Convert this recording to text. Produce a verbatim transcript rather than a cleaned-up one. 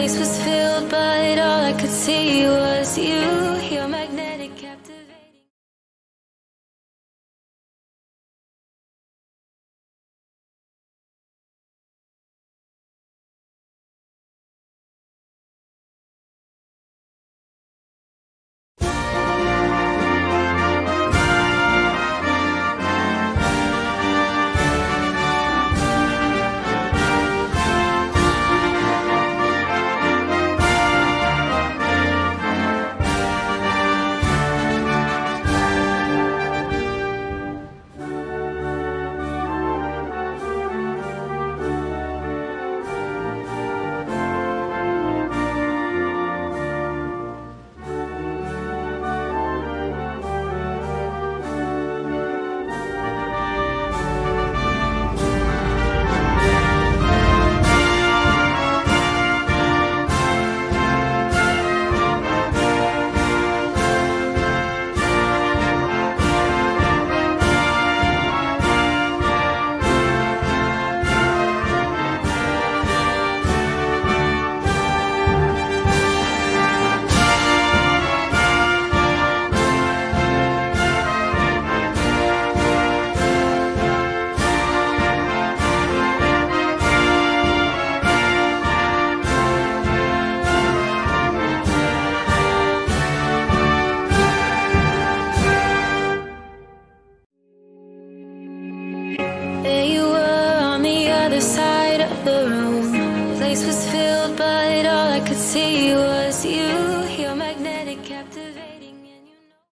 place was filled, but all I could see was you. Your magnetic captivating. There you were on the other side of the room. The place was filled, but all I could see was